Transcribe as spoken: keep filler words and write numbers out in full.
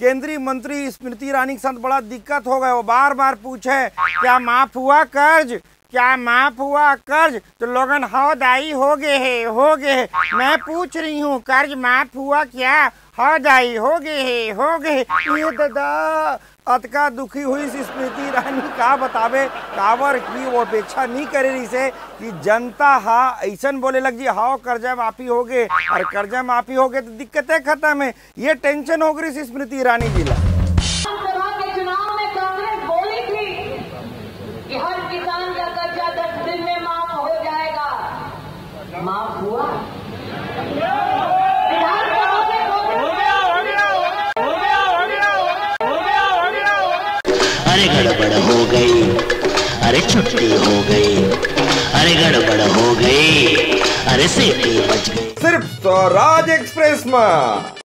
केंद्रीय मंत्री स्मृति ईरानी के साथ बड़ा दिक्कत हो गया। वो बार बार पूछे क्या माफ हुआ कर्ज, क्या माफ हुआ कर्ज, तो लोगन हाँ दाई हो गए है हो गए है। मैं पूछ रही हूँ कर्ज माफ हुआ क्या? हाँ दाई हो गए है हो गए। ये दादा अतका दुखी हुई स्मृति ईरानी का बतावे कावर की वो अपेक्षा नहीं करे रही से कि जनता हा ऐसा बोले लग जी हाँ कर्जा माफी हो गए, और कर्जा माफी हो गए तो दिक्कतें खत्म है। ये टेंशन हो गई स्मृति ईरानी जी ला। माफ हुआ? अरे गड़बड़ हो गई, अरे छुट्टी हो गई, अरे गड़बड़ हो गई, अरे सीटी बच गई। सिर्फ स्वराज एक्सप्रेस में।